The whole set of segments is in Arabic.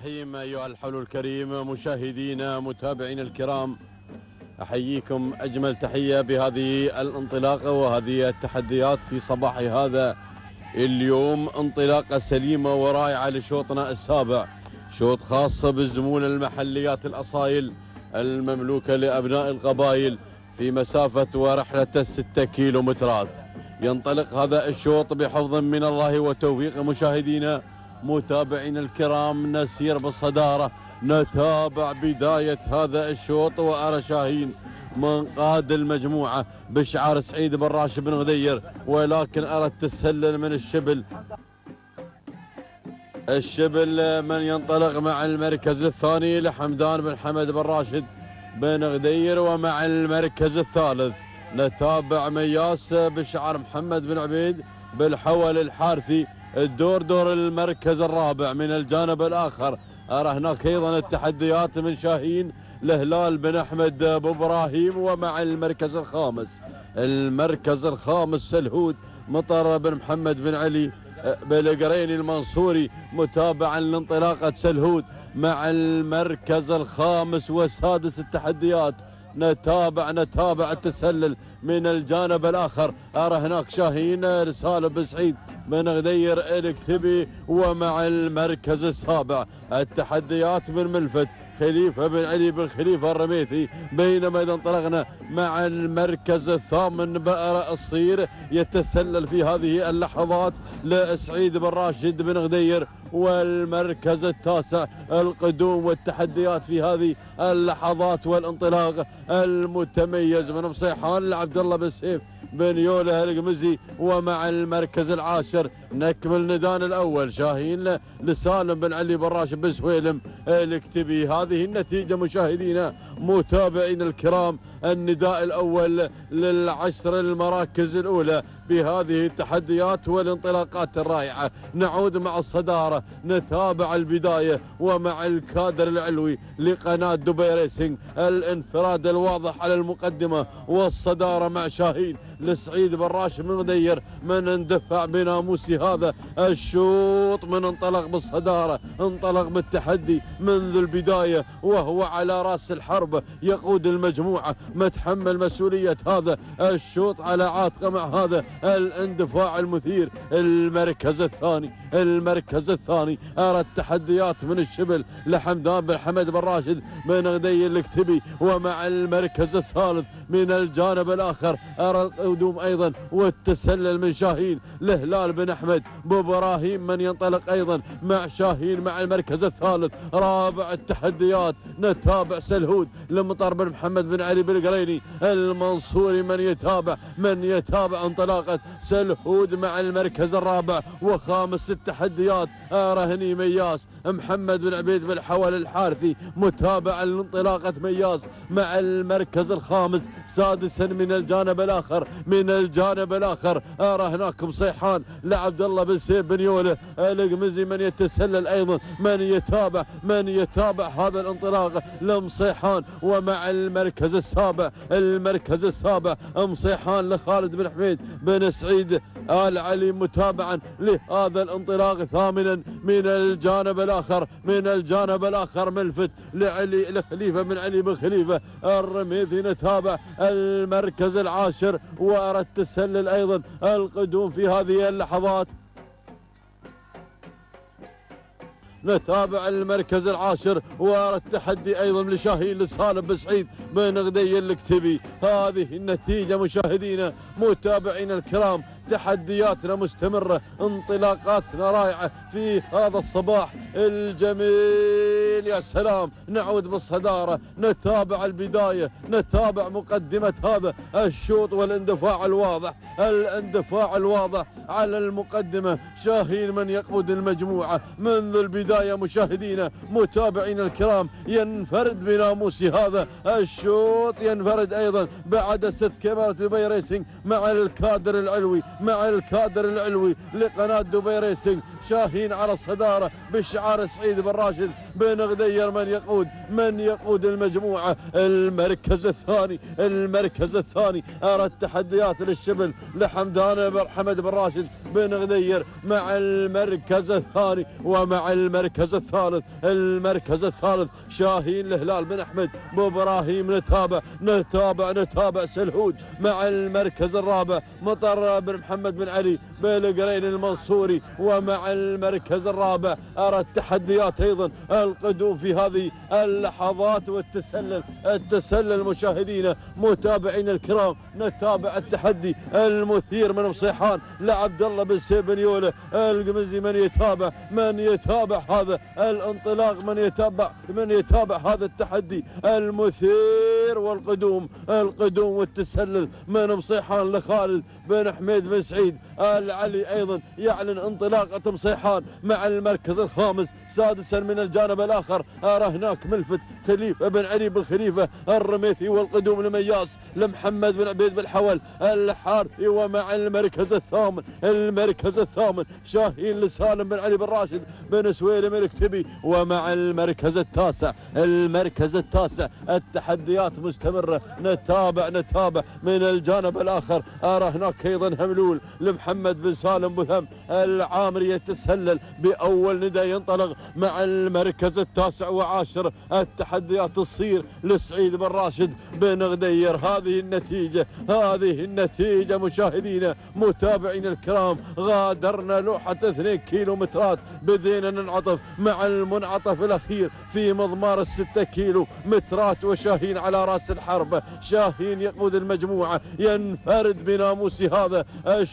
الرحيم. أيها الحول الكريم، مشاهدينا متابعينا الكرام، أحييكم أجمل تحية بهذه الانطلاقة وهذه التحديات في صباح هذا اليوم. انطلاقة سليمة ورائعة لشوطنا السابع، شوط خاص بالزمون المحليات الأصايل المملوكة لأبناء القبائل في مسافة ورحلة 6 كيلومترات. ينطلق هذا الشوط بحفظ من الله وتوفيق. مشاهدينا متابعين الكرام، نسير بالصدارة، نتابع بداية هذا الشوط، وأرى شاهين من قاد المجموعة بشعار سعيد بن راشد بن غدير، ولكن أرى التسلل من الشبل من ينطلق مع المركز الثاني لحمدان بن حمد بن راشد بن غدير، ومع المركز الثالث نتابع مياس بشعار محمد بن عبيد بالحول الحارثي. دور المركز الرابع من الجانب الآخر أرى هناك أيضا التحديات من شاهين لهلال بن أحمد أبو إبراهيم، ومع المركز الخامس سلهود مطر بن محمد بن علي بالقريني المنصوري، متابعا لانطلاقة سلهود مع المركز الخامس والسادس. التحديات نتابع التسلل من الجانب الآخر. أرى هناك شاهين رسالة بن سعيد بن غدير الكتبي، ومع المركز السابع التحديات من ملفت خليفة بن علي بن خليفة الرميثي. بينما إذا انطلقنا مع المركز الثامن بئر الصير يتسلل في هذه اللحظات لسعيد بن راشد بن غدير، والمركز التاسع القدوم. والتحديات في هذه اللحظات والانطلاق المتميز من مصيحان لعبد الله بن سيف بن يوله القمزي، ومع المركز العاشر نكمل ندان الأول شاهين لسالم بن علي بن راشد بن سويلم الكتبي. هذه النتيجة مشاهدينا متابعين الكرام، النداء الأول للعشر المراكز الأولى بهذه التحديات والانطلاقات الرائعة. نعود مع الصدارة، نتابع البداية ومع الكادر العلوي لقناة دبي ريسنج، الانفراد الواضح على المقدمة والصدارة مع شاهين لسعيد بن راشد بن غدير من اندفع بناموس هذا الشوط. من انطلق بالصدارة، انطلق بالتحدي منذ البداية، وهو على رأس الحرب يقود المجموعة، متحمل مسؤولية هذا الشوط على عاتقه مع هذا الاندفاع المثير. المركز الثاني أرى التحديات من الشبل لحمدان بن حمد بن راشد بن غدير الكتبي، ومع المركز الثالث من الجانب الآخر أرى القدوم أيضا والتسلل من شاهين لهلال بن أحمد بن إبراهيم من ينطلق أيضا مع شاهين مع المركز الثالث. رابع التحديات نتابع سلهود لمطر بن محمد بن علي بن القريني المنصوري من يتابع انطلاقة سلهود مع المركز الرابع. وخامس التحديات أرى مياس محمد بن عبيد بالحول الحارثي متابعا لانطلاقة مياس مع المركز الخامس. سادسا من الجانب الآخر أرى هناك مصيحان لعبد الله بن سيف بن يوله القمزي من يتسلل أيضا، من يتابع هذا الانطلاق لمصيحان. ومع المركز السابع مصيحان لخالد بن حميد بن سعيد آل علي متابعا لهذا الانطلاق. ثامنا من الجانب الآخر ملفت لخليفة بن علي بن خليفة الرميثي. نتابع المركز العاشر وأرى التسلل أيضا القدوم في هذه اللحظات. نتابع المركز العاشر وأرى التحدي أيضا لشاهين لسالم بن سعيد بن غدير الكتبي. هذه النتيجة مشاهدينا متابعينا الكرام، تحدياتنا مستمرة، انطلاقاتنا رائعة في هذا الصباح الجميل. يا سلام، نعود بالصدارة، نتابع البداية، نتابع مقدمة هذا الشوط والاندفاع الواضح على المقدمة. شاهين من يقود المجموعة منذ البداية مشاهدينا متابعينا الكرام، ينفرد بناموس هذا الشوط، ينفرد أيضا بعدسة كاميرا دبي ريسنج مع الكادر العلوي لقناة دبي ريسنج. شاهين على الصدارة بشعار سعيد بن راشد بن غدير من يقود المجموعة. المركز الثاني أرى التحديات للشبل لحمدان حمد بن راشد بن غدير مع المركز الثاني. ومع المركز الثالث شاهين الهلال بن أحمد بإبراهيم. نتابع سلهود مع المركز الرابع مطر بن محمد بن علي بالقرين المنصوري. ومع المركز الرابع أرى التحديات أيضا القدوم في هذه اللحظات والتسلل مشاهدينا متابعين الكرام. نتابع التحدي المثير من مصيحان لعبد الله بن سيف بن يوله القمزي. من يتابع هذا الانطلاق، من يتابع هذا التحدي المثير والقدوم والتسلل من مصيحان لخالد بن حميد بن سعيد العلي. ايضا يعلن انطلاقة مصيحان مع المركز الخامس. سادسا من الجانب الاخر ارى هناك ملفت خليفة بن علي بن خليفة الرميثي والقدوم لمياس لمحمد بن عبيد بن حول الحارثي. ومع المركز الثامن شاهين لسالم بن علي بن راشد بن سويلم الكتبي. ومع المركز التاسع التحديات مستمرة. نتابع من الجانب الاخر ارى هناك ايضا هملول لمحمد بن سالم بثم العامري يتسلل باول ندى ينطلق. مع المركز 19 التحديات تصير لسعيد بن راشد بن غدير. هذه النتيجة مشاهدينا متابعين الكرام. غادرنا لوحة 2 كيلومترات بدينا ننعطف مع المنعطف الاخير في مضمار 6 كيلومترات. وشاهين على راس الحرب. شاهين يقود المجموعة، ينفرد بناموس هذا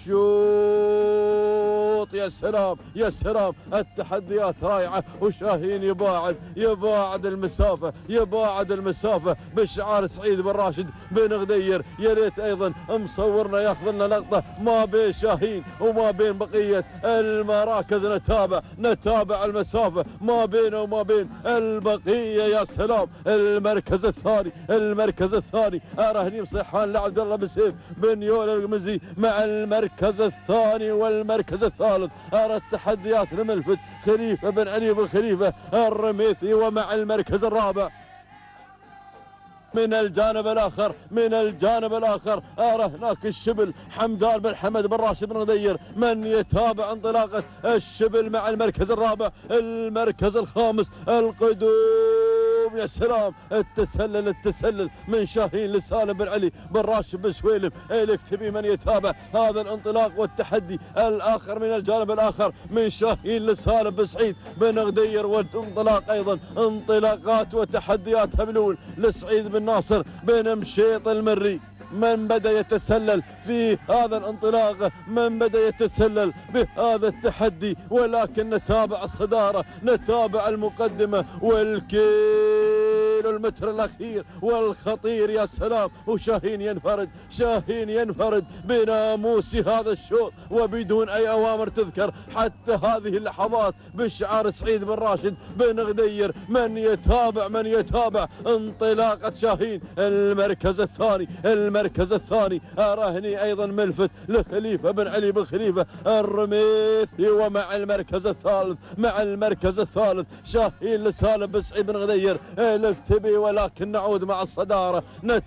الشوط. يا سلام التحديات رائعة. وشاهين يباعد المسافة بشعار سعيد بن راشد بن غدير. يا ريت ايضا مصورنا ياخذ لنا لقطة ما بين شاهين وما بين بقية المراكز. نتابع المسافة ما بينه وما بين البقية. يا سلام المركز الثاني ارى هني مصيحان لعبد الله بن سيف بن يولا القمزي مع المركز الثاني. والمركز الثالث ارى التحديات لملفت خليفة بن علي بن خليفة الرميثي. ومع المركز الرابع من الجانب الآخر أرى هناك الشبل حمدان بن حمد بن راشد بن غدير. من يتابع انطلاقة الشبل مع المركز الرابع. المركز الخامس القدوم. يا سلام التسلل من شاهين لسالم بن علي بن راشد بن سويلم الكتبي. من يتابع هذا الانطلاق والتحدي الآخر من الجانب الآخر من شاهين لسالم بن سعيد بن غدير. والانطلاق أيضا انطلاقات وتحديات هملول لسعيد بن ناصر بن مشيط المري. من بدأ يتسلل في هذا الانطلاق، من بدأ يتسلل بهذا التحدي. ولكن نتابع الصدارة، نتابع المقدمة والكيلو المتر الأخير والخطير. يا سلام وشاهين ينفرد بناموس هذا الشوط وبدون أي أوامر تذكر حتى هذه اللحظات بشعار سعيد بن راشد بن غدير. من يتابع انطلاقة شاهين. المركز الثاني أراهني أيضا ملفت لخليفة بن علي بن خليفة الرميثي. ومع المركز الثالث شاهين لسالم بن سعيد بن غدير الكتبي. ولكن نعود مع الصدارة.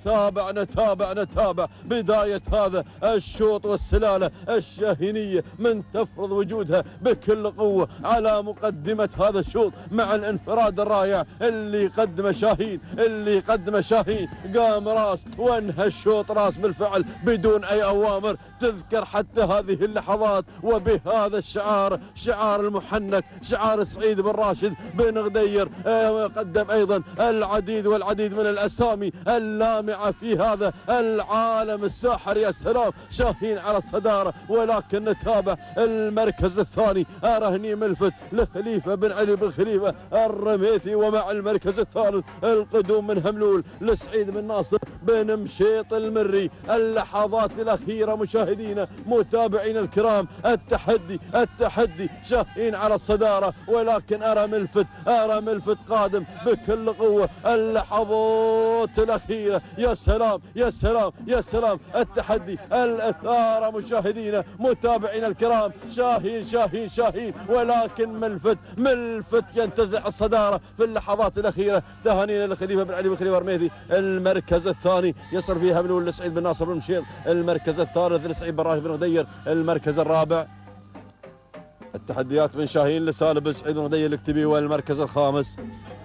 نتابع بداية هذا الشوط والسلالة الشاهينية من تفرض وجودها بكل قوة على مقدمة هذا الشوط مع الانفراد الرائع اللي قدم شاهين. قام راس وانهى الشوط راس بالفعل بدون اي اوامر تذكر حتى هذه اللحظات. وبهذا الشعار، شعار المحنك، شعار سعيد بن راشد بن غدير، قدم ايضا العديد من الاسامي اللامعة في هذا العالم الساحر. يا سلام شاهين على الصدارة. ولكن نتابع المركز الثاني. أرهني ملفت لخليفة بن علي بن خليفة الرميثي. ومع المركز الثالث القدوم من هملول لسعيد بن ناصر بن مشيط المري. اللحظات الأخيرة مشاهدينا متابعين الكرام. التحدي شاهين على الصدارة. ولكن أرى ملفت قادم بكل قوة اللحظات الأخيرة. يا سلام يا سلام يا سلام، التحدي، الإثارة مشاهدينا متابعينا الكرام. شاهين شاهين شاهين، ولكن ملفت ينتزع الصدارة في اللحظات الأخيرة. تهانينا لخليفة بن علي بن خليفة الرميثي. المركز الثاني يصل فيها من لسعيد بن ناصر بن مشيط. المركز الثالث لسعيد بن راشد بن غدير. المركز الرابع التحديات من شاهين لسالم بن سعيد بن غدير الاكتبي. والمركز الخامس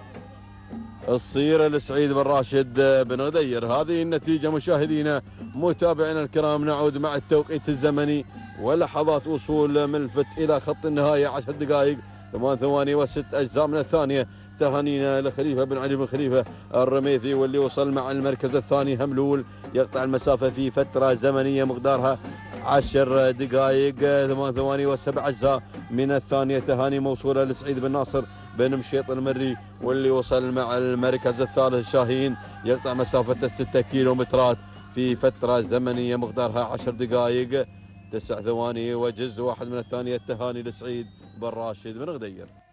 الصير لسعيد بن راشد بن غدير. هذه النتيجة مشاهدينا متابعينا الكرام. نعود مع التوقيت الزمني ولحظات وصول ملفت إلى خط النهاية. 10 دقائق 8 ثواني و6 أجزاء من الثانية. تهانينا لخليفة بن علي بن خليفة الرميثي، واللي وصل مع المركز الثاني هملول يقطع المسافة في فترة زمنية مقدارها 10 دقائق 8 ثواني و7 أجزاء من الثانية. تهاني موصولة لسعيد بن ناصر بن مشيط المري، واللي وصل مع المركز الثالث شاهين يقطع مسافة 6 كيلومترات في فترة زمنية مقدارها 10 دقائق 9 ثواني وجزء واحد من الثانية. تهاني لسعيد بن راشد بن غدير.